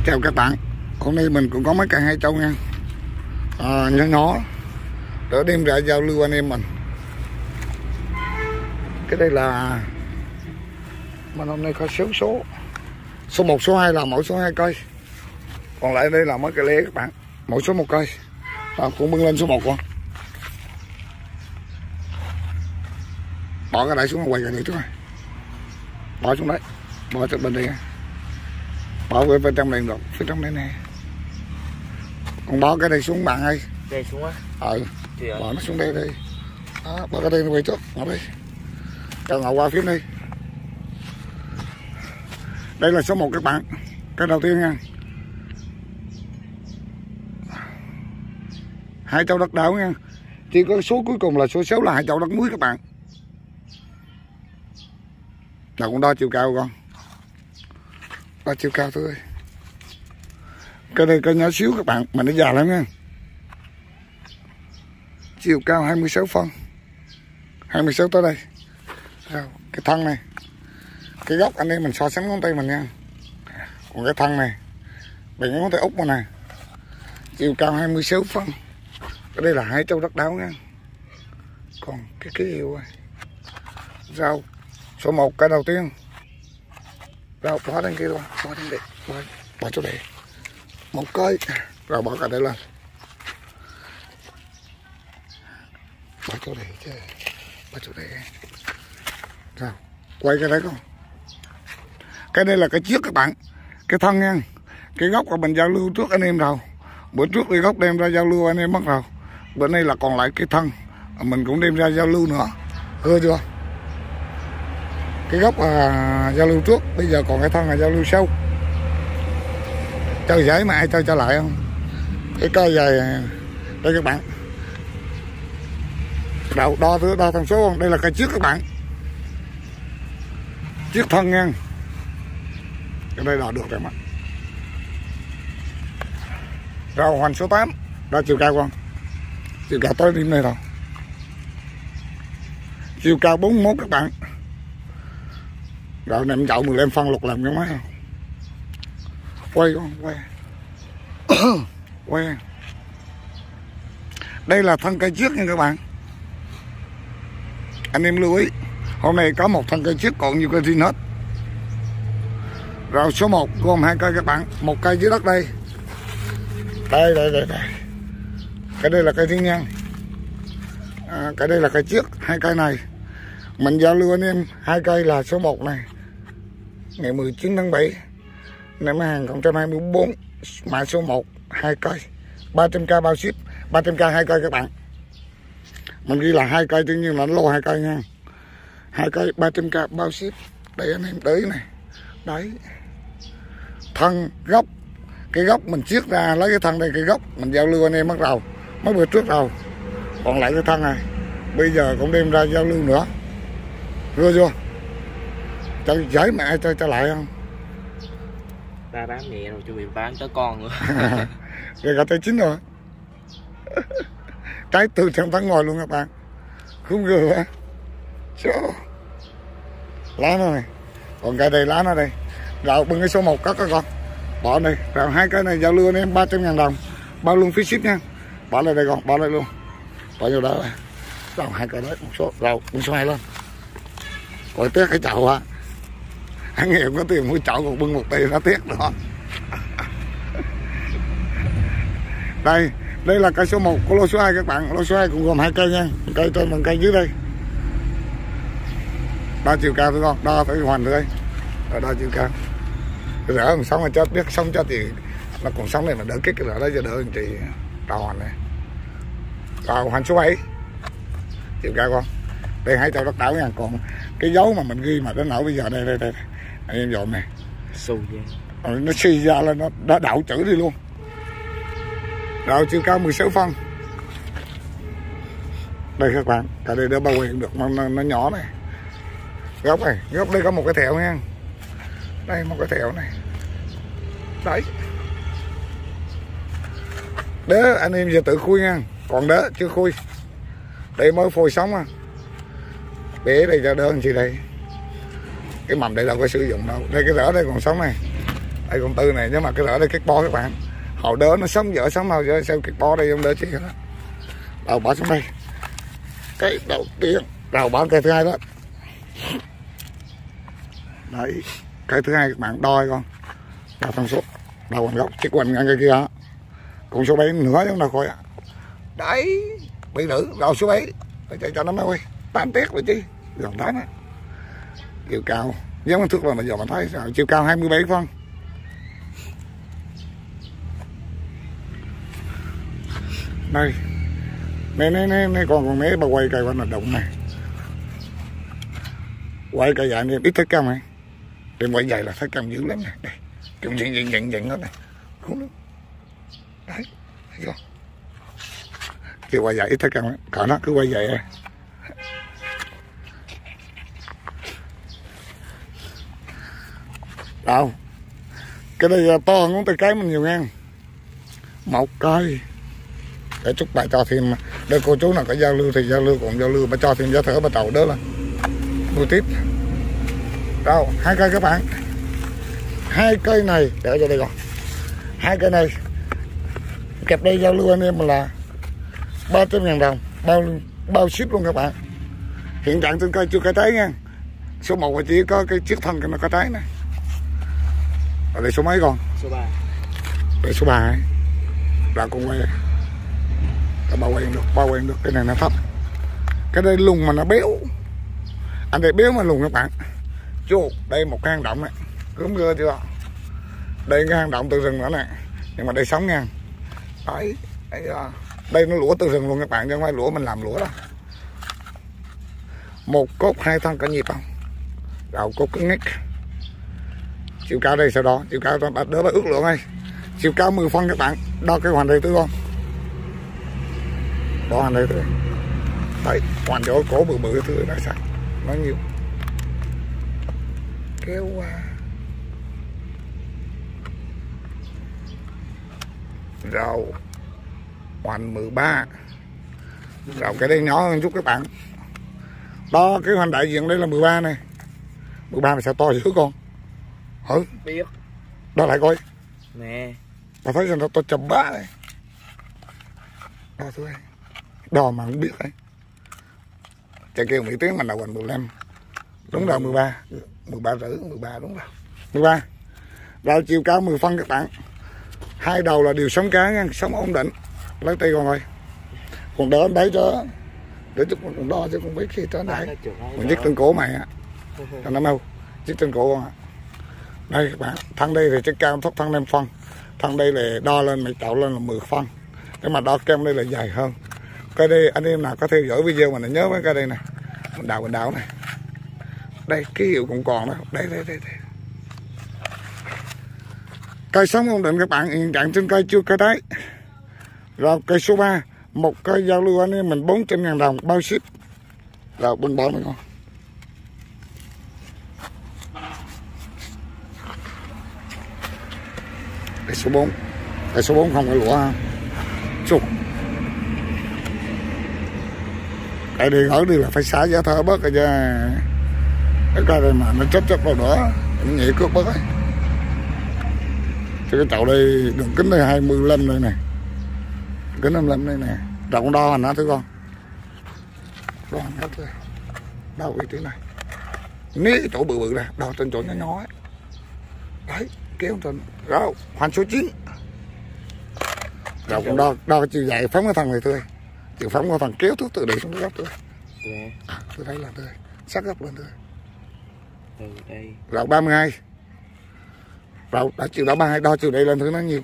Chào các bạn, hôm nay mình cũng có mấy cây hai châu nha, nhỏ nhỏ để đem ra giao lưu anh em mình. Cái đây là mình hôm nay có số 1, số 2 là mỗi số 2 cây, còn lại đây là mấy cây lé các bạn, mỗi số 1 cây. Cũng bưng lên số 1 con, bỏ cái đẩy xuống quay cái này trước này, bỏ xuống đấy, bỏ cho bên đây, bỏ về bên trong này được, phía trong đây nè, còn bỏ cái này xuống bạn ơi, đây xuống á, bỏ nó xuống đây đi, đó, bỏ cái đây nó quay trước, bỏ đi, cho ngồi qua phía đây. Đây là số 1 các bạn, cái đầu tiên nha, hai châu đất đảo nha, chỉ có số cuối cùng là số 6 là hai châu đất muối các bạn. Nào con đo chiều cao con, đo chiều cao thôi. Cái đây cây nhỏ xíu các bạn, mà nó già lắm nha. Chiều cao 26 phân, 26 tới đây. Rồi, cái thân này, cái góc anh em mình so sánh ngón tay mình nha. Còn cái thân này, bằng ngón tay út mà nè, chiều cao 26 phân. Cái đây là hai châu đất đáo nha. Còn cái yêu này, rau số 1 cái đầu tiên, rau bỏ lên kia luôn, bỏ lên đây, bỏ chỗ đây, 1 cây, rồi bỏ cả đây lên, bỏ chỗ đây chứ, bỏ chỗ đây, rồi quay cái đấy con. Cái đây là cái chiếc các bạn, cái thân nha, cái gốc của mình giao lưu trước anh em rồi, bữa trước đi gốc đem ra giao lưu anh em mất rồi, bữa nay là còn lại cái thân mình cũng đem ra giao lưu nữa, ưa chưa? Cái gốc giao lưu trước, bây giờ còn cái thân là giao lưu sau. Chơi giấy mà ai chơi trở lại không? Cái cây dài đây các bạn, đo thông số không? Đây là cây chiếc các bạn, chiếc thân nha. Cái đây đo được rồi mà. Rồi hoành số 8, đo chiều cao con, chiều cao tới điểm này rồi, chiều cao 41 các bạn. Rồi nệm chậu 15 phân lục làm cái máy không? Quay con, quay. Quay. Đây là thân cây chiếc nha các bạn. Anh em lưu ý, hôm nay có một thân cây chiếc còn nhiều cây riêng hết. Rồi số 1 gồm 2 cây các bạn, 1 cây dưới đất đây. Đây. Cái đây là cây thiên nhang. Cái đây là cây chiếc, 2 cây này. Mình giao lưu anh em 2 cây là số 1 này, ngày 19 tháng 7 năm 2024, mã số 1, 2 cây, 300k bao ship, 300k 2 cây các bạn. Mình ghi là 2 cây, tuy nhiên là nó lô 2 cây nha. 2 cây 300k bao ship. Đây anh em đấy này. Đấy. Thân gốc, cái gốc mình chiết ra lấy cái thân đây, cái gốc mình giao lưu anh em mất đầu mấy bữa trước rồi. Còn lại cái thân này bây giờ cũng đem ra giao lưu nữa. Rưa chưa? Chơi giấy mà ai chơi trở lại không? Ba bán mẹ rồi chuẩn bị bán tới con nữa. Kìa cả tới 9 rồi. Trái từ trong tháng ngồi luôn các bạn. Không gừa hả? Lá nó này. Còn cái đây lá nó đây. Rồi bưng cái số 1 cất các con. Bỏ đây. Rồi 2 cái này giao lưu anh em 300.000 đồng. Bao luôn phí ship nha. Bỏ lại đây con, bỏ lại luôn. Bỏ vô đó. Rồi 2 cái đấy, một số. Rồi bưng số 2 lên. Coi tiếc cái chậu hả? Anh nghèo có tiền mua chậu còn bưng 1 tỷ nó tiếc nữa. Đây là cây số 1 của lô số 2 các bạn. Lô số 2 cũng gồm 2 cây nha, một cây trên, một cây dưới đây. Đo chiều cao thôi con, đo phải hoàn rồi đây. Rồi đo chiều cao. Rỡ còn sống mà chết, biết sống chết thì nó còn sống này mà đỡ kích cái rỡ đó cho đỡ anh chị đo hoàn này. Rồi hoàn số 7. Chiều cao con. Đây 2 châu đất đảo nha, còn cái dấu mà mình ghi mà nó nổi bây giờ đây anh em dọn này, xù ra, nó suy ra là nó đã đảo chữ đi luôn. Rồi chiều cao 16 phân. Đây các bạn, cả đây đỡ bao quanh được, nó nhỏ này. Góc đây có một cái thẹo nha, đây một cái thẹo này, đấy. Đế anh em giờ tự khui nha, còn đế chưa khui, đây mới phôi sống à. Bể đây cho đơn gì đây, cái mầm đây đâu có sử dụng đâu. Đây cái rỡ đây còn sống này, Đây con Tư này, nhưng mà cái rỡ đây cái bo các bạn, hậu đỡ nó sống dở sống màu dở, xem cái bo đây không đỡ chi hết. Đầu bỏ xuống đây, cái đầu tiên, đầu bỏ cây thứ hai đó. Đấy, cây thứ hai các bạn đo con, đo thông số, đầu quanh gốc, chiếc quanh ngang cái kia đó. Con số 7 nữa chúng ta coi ạ. Đấy, bị nữ, đầu số 7, phải chạy cho nó mới quay, 8 tiết rồi chứ, gần 8 á. Chiều cao, giống thước là bây giờ mà thấy sao, chiều cao 27 phân. Đây, này còn mấy bà quay cây quanh là động này. Quay cây dài này ít thấy cam này. Đêm quay dài là thấy cam dữ lắm này. Đây, cam dịnh hết này. Không được. Đấy, thấy không? Kêu quay dài ít thấy cam ấy. Cỡ nó cứ quay dài này. Đâu? Cái đây to hơn ngón tay cái mình nhiều ngang. Một cây. Để chúc bà cho thêm, đây cô chú nào có giao lưu thì giao lưu, còn giao lưu bà cho thêm giá thở bà tàu đó là nuôi tiếp. Đâu, 2 cây các bạn. 2 cây này để cho đây còn. 2 cây này kẹp đây giao lưu anh em là 300.000 đồng, bao ship luôn các bạn. Hiện trạng trên cây chưa có trái nha. Số 1 là chỉ có cái chiếc thân nó có trái này. Ở đây số mấy con? Số 3. Đây số 3 ấy. Là con quay. Bao quen được, cái này nó thấp. Cái đây lùng mà nó béo. Anh đây béo mà lùng các bạn. Chú, đây một cái hang động này. Cướm gơ chưa? Đây cái hang động từ rừng nữa nè. Nhưng mà đây sống nha. Đấy, đây nó lũa từ rừng luôn các bạn, chứ không phải lũa mình làm lũa đâu. Một cốt 2 thân cả nhịp không? Đầu cốt cứng ngách. Chiều cao đây sau đó, chiều cao đỡ phải ước lượng đây. Chiều cao 10 phân các bạn, đo cái hoàn đây tư con. Đo hoàn đây tư. Đấy, hoàn chỗ cổ bự thứ đó sao? Nói nhiều. Kéo qua. Rồi hoàn 13. Rồi cái đây nhỏ hơn chút các bạn. Đó cái hoàn đại diện đây là 13 này. 13 mà sao to dữ con? Hử? Biết. Đó lại coi. Nè. Bà thấy sao nó to chầm bá này. Đo thứ đây. Đo mà không biết đấy. Chạy kêu Mỹ tiếng mình đầu gần 15. Đúng rồi 13. 13 rưỡi, 13 đúng rồi. 13. Rồi chiều cao 10 phân các bạn. 2 đầu là đều sống cá nha, sống ổn định. Lấy tay con thôi. Còn đỡ anh đấy cho. Để chút còn đo chứ không biết khi tới đây. Mình chiếc trên cổ mày á. Cho nó mau. Chiếc trên cổ con ạ. Đây các bạn, thân đây thì chiếc cao thấp thân 5 phân. Thân đây là đo lên mày tạo lên là 10 phân. Cái mà đo kem đây là dài hơn. Cái đây anh em nào có theo dõi video mình nhớ mấy cái đây này. Mình đào này. Đây ký hiệu cũng còn đó. Đây. Cây sống ổn định các bạn, hiện trạng trên cây chưa có đáy. Rồi cây số 3, một cây giao lưu anh em mình 400.000 đồng bao ship. Rồi bên bỏ mấy con. Cây số 4. Cây số 4 không phải lũa ha. Chục. Cái đi ở đi là phải xả giá thở bớt rồi chứ. Cái cây này mà nó chấp vào nữa, nó nhẹ cướp bớt ấy. Thì cái chậu đây đường kính đây 25 đây nè. Kính 25 đây nè. Rồi con đo hành nó thử con. Đo hành hết rồi. Đo vị trí này. Ní cái chỗ bự ra, đo trên chỗ nhỏ ấy. Đấy, kéo trên. Rồi, hoàn số 9. Rồi con đo cái chiều dài phóng cái thằng này thôi. Chiều phóng cái thằng kéo thuốc từ đây xuống cái góc thôi. Từ đây là thôi. Sát góc lên thôi. Từ đây. Rồi 32. Rồi đã chiều đó 32, đo chiều đây lên thứ nó nhiều.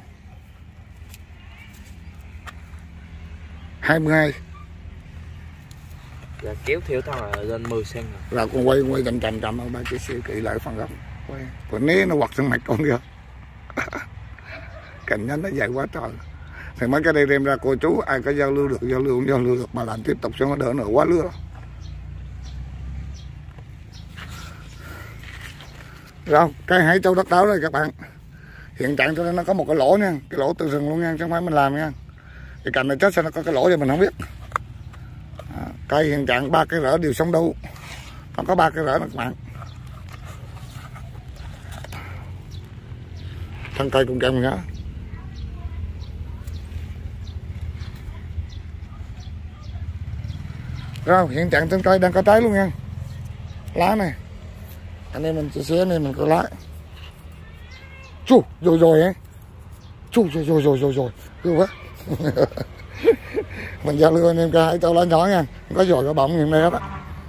22. Là kéo theo thằng là lên 10 cm. Rồi con quay chậm ông ba chỉ siêu kỹ lại phần góc. Quay. Còn né nó quặt sang mặt con kìa. Cành nhánh nó dài quá trời. Thì mấy cái đây đem ra cô chú ai có giao lưu được, giao lưu không giao lưu được mà làm tiếp tục cho nó đỡ nữa quá lứa. Rồi, cây hải châu đất đáo đây các bạn. Hiện trạng cho nên nó có một cái lỗ nha, cái lỗ từ rừng luôn nha, chứ không phải mình làm nha. Cái cành này chết sao nó có cái lỗ thì mình không biết. Cây hiện trạng 3 cái rỡ đều sống đủ. Còn có 3 cái rỡ các bạn. thân cây cũng kèm nữa. Rồi hiện trạng trên cây đang có trái luôn nha, lá này anh em mình chia sẻ, anh em mình có lá. Chú rồi ấy, chú rồi cứ quá. Mình giao lưu anh em cái cho lá nhỏ nha, có rồi có bọng hiện đây hết á.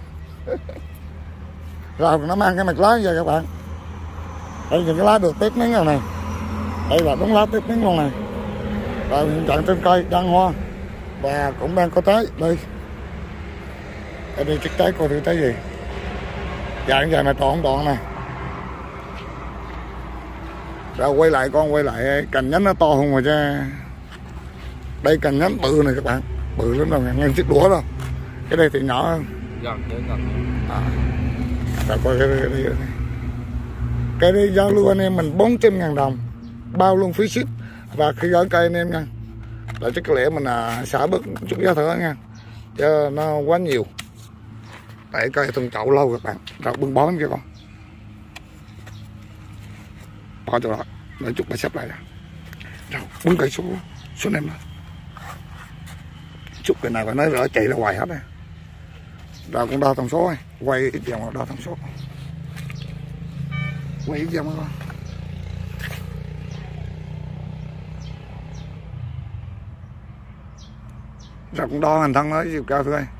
Rồi nó mang cái mặt lá về các bạn. Đây những cái lá được tết nắng rồi này, đây là đúng lá tết nắng luôn này. Rồi hiện trạng trên cây đang hoa và cũng đang có trái đây. Ở đây chiếc trái coi thử trái gì. Dạng này tròn tròn này. Rồi quay lại cành nhánh nó to không mà chứ. Đây cành nhánh bự này các bạn, bự lắm đâu, ngang chiếc đũa đâu. Cái đây thì nhỏ hơn. Gần. Rồi coi cái đây giao lưu anh em mình 400.000 đồng, bao luôn phí ship. Và khi gửi cây anh em nha, là chắc có lẽ mình xả bớt chút giá thở nha, chứ nó quá nhiều. Tại cây thùng chậu lâu các bạn, rồi bưng bón cho con. Bỏ chỗ đó, để chút bà xếp lại. Rồi bưng cây xuống em đó. Chút cái này phải nói rõ chạy ra ngoài hết này. Rồi cũng đo thông số này, quay ít dòng đo thông số. Quay ít dòng con. Rồi cũng đo hành thân nó chiều cao thôi.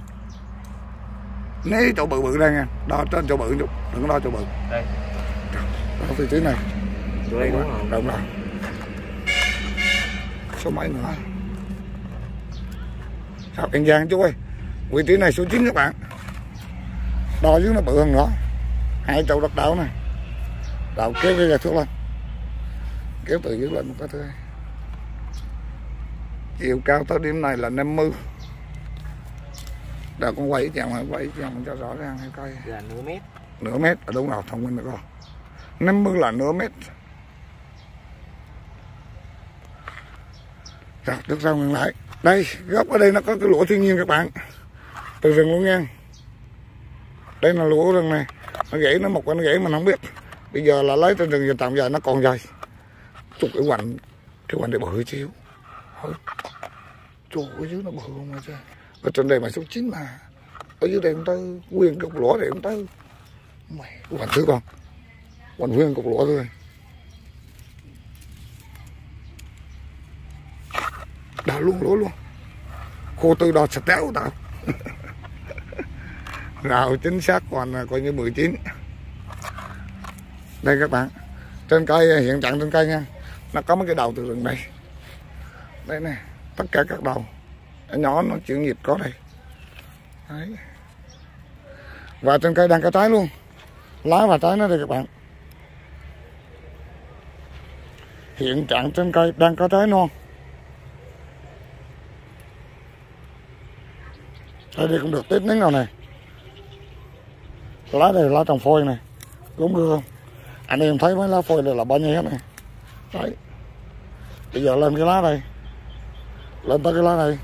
Nếu chỗ bự đây nha, đo trên chỗ bự chút, đừng có đo chỗ bự. Đây. Đo vị trí này. Chỗ đây đúng không? Đúng rồi. Số mấy nữa. Sao An Giang chú ơi. Vị trí này số 9 các bạn. Đo dưới nó bự hơn nữa. 2 chậu đất đảo này. Đảo kéo cái thước lên. Kéo từ dưới lên một cái thứ. Chiều cao tới điểm này là 50. Rồi con quay chồng cho rõ ràng hay coi. Là nửa mét. Nửa mét, đúng rồi, thông minh được không? 50 là nửa mét. Rồi, được sao ngừng lại. Đây, gốc ở đây nó có cái lũa thiên nhiên các bạn. Từ rừng luôn nha. Đây là lũa rừng này. Nó gãy, nó mọc nó gãy mình không biết. Bây giờ là lấy trên rừng giờ tạm giờ nó còn dài. Chục cái quạnh để bự chiếu. Trời ơi, dưới nó bự không mà chứ. Ở trên đây mà số 9 mà. Ở dưới đây cũng tới nguyên cục lũa này cũng tới. Mày, quạnh thứ con. Quạnh nguyên cục lũa thôi. Đào luôn lúa luôn. Khô tư đo sạch đéo tao. Rào chính xác còn coi như 19. Đây các bạn. Trên cây hiện trạng trên cây nha. Nó có mấy cái đầu từ rừng đây. Đây nè, tất cả các đầu. Nhỏ nó chịu nhiệt có đây. Đấy. Và trên cây đang có trái luôn. Lá và trái nó đây các bạn. Hiện trạng trên cây đang có trái non. Đây cũng được tết nắng nào này. Lá đây là lá trồng phôi này. Đúng không? Anh em thấy mấy lá phôi này là bao nhiêu hết này. Đấy. Bây giờ lên cái lá đây. Lên tới cái lá này.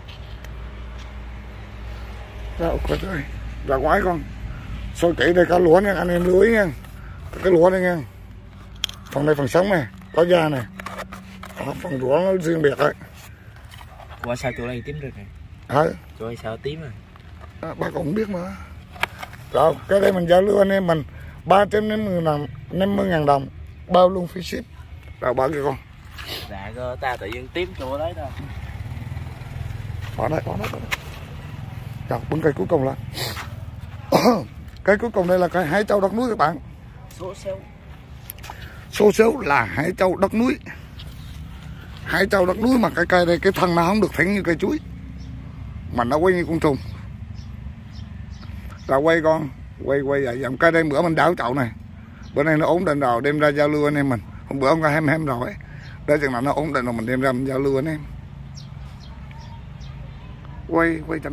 Ra ok rồi. Ra ngoái con. Sôi kỹ đây có lúa nha, anh em lưu ý nha. Cái lúa đây nha. Phần này phần sống này, có da này. Phần lúa nó riêng biệt đấy. Qua sao chỗ này tím rồi nè. Đấy. Chỗ này sao tím à? Bác cũng biết mà. Rồi, cái đây mình giao lưu anh em mình 350.000 đồng, bao luôn phí ship. Rồi bỏ kìa con. Dạ cơ, ta tự nhiên tím chỗ đấy thôi. Bỏ đây. Rồi, bưng cây cuối cùng lên. Cây cuối cùng đây là cây Hải Châu đất núi các bạn. Số xếu là Hải Châu đất núi. Hải Châu đất núi mà cái cây đây cái thân nó không được thẳng như cây chuối. Mà nó quay như con trùng. Rồi quay con. Quay vậy. Cái đây bữa mình đảo chậu này. Bữa nay nó ổn định rồi, đem ra giao lưu anh em mình. Hôm bữa ông ra hem rồi. Để chừng nào nó ổn định rồi mình đem ra mình giao lưu anh em. Quay chậm.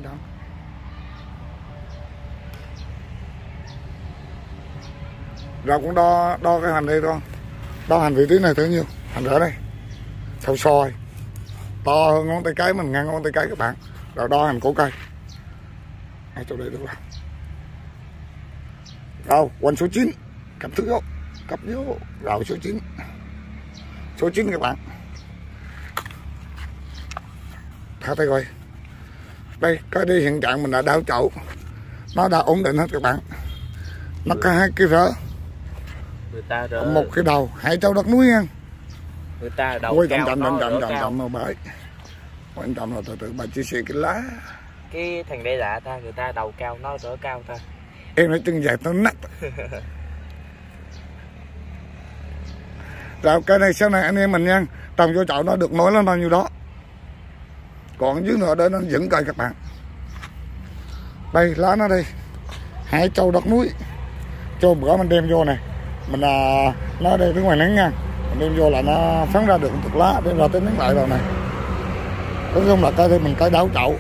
Rồi cũng đo cái hành đây thôi. Đo hành vị trí này tới nhiêu? Hành ở đây. Thâu soi. To hơn ngón tay cái mình, ngang ngón tay cái các bạn. Rồi đo hành cổ cây. Ở chỗ đây được rồi. Rồi, quanh số 9. Cặp thứ vô. Rồi số 9. số 9 các bạn. Thả tay coi. Đây, cái đi hiện trạng mình đã đảo chậu, nó đã ổn định hết các bạn. Nó có 2 cái rỡ, người ta rỡ, một cái đầu, 2 trâu đất núi nha. người ta đầu Ôi cao, chậm cao. mà bởi quan trọng là từ từ bà chia sẻ cái lá. Cái thằng đây lạ ta, người ta đầu cao, nó rỡ cao ta. Em nói chân dài nó nặng. Rồi cái này sau này anh em mình nha, trồng vô chậu nó được nối lên bao nhiêu đó. Còn dưới nữa đó nó vẫn cây các bạn. Đây lá nó đây, 2 trâu đất núi. Cho bữa mình đem vô này, mình nó đây bên ngoài nắng nha, mình đem vô là nó phán ra được một thực lá, đem ra tới nắng lại rồi này. Nói chung là cây thì mình cây đảo chậu.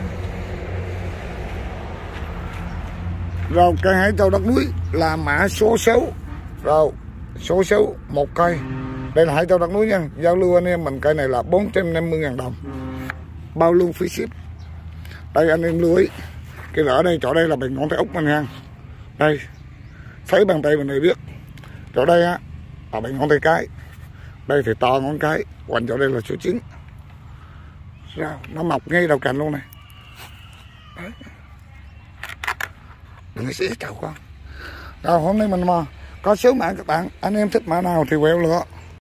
Rồi cây 2 trâu đất núi là mã số 6. Rồi số 6 một cây. Đây là 2 trâu đất núi nha. Giao lưu anh em mình cây này là 450.000 đồng, bao luôn phí ship. Đây anh em lưu ý, cái rỡ đây chỗ đây là bằng ngón tay út mình nha. Đây thấy bàn tay mình này biết, chỗ đây á là bằng ngón tay cái, đây thì to ngón cái, quanh chỗ đây là số 9. Rồi, nó mọc ngay đầu cành luôn này. Đấy. Đừng có xé chậu con. Rồi hôm nay mình mà có số mã các bạn, anh em thích mã nào thì quẹo lựa.